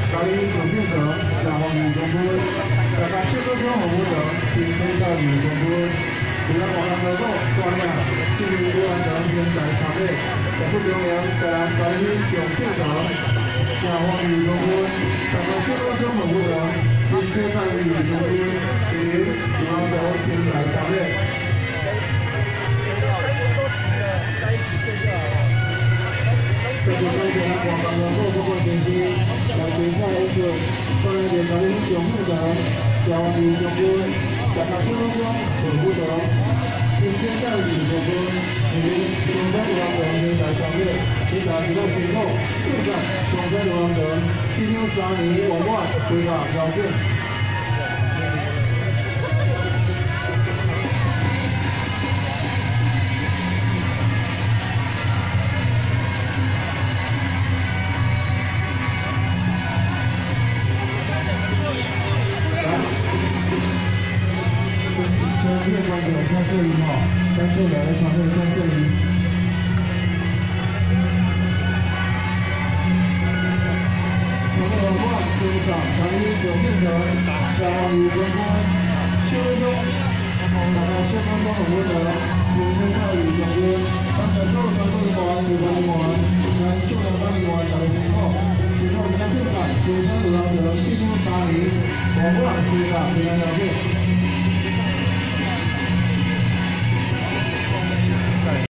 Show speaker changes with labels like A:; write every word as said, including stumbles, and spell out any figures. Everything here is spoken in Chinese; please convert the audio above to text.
A: 嘉义永定城、嘉丰女中分，大家谢各种服务的平分到女中分，除了广告合作锻炼，进入不完成天才产业，也不表扬大家嘉义永定城、嘉丰女中分，大家谢各种服务的平分到女中分，进入不完成天才产业。 这就是我们广东的各部分信息，来比赛一次，当然点到的是永富的嘉义中分，大家谢各种服务的平分到女中分，以及上山流浪人天才产业，其他几个情况，现在上山流浪人今年三年往外规划条件。 这个观众向摄影哈，感谢两位团队向摄影。从文化推广台湾九面城，嘉义中分，谢位中，大家谢光光服务的，平分到女中分，刚才所有团队的团队团员，咱祝愿团员大家辛苦，辛苦明天现场，新生流浪者进入三年，文化推广平安条件。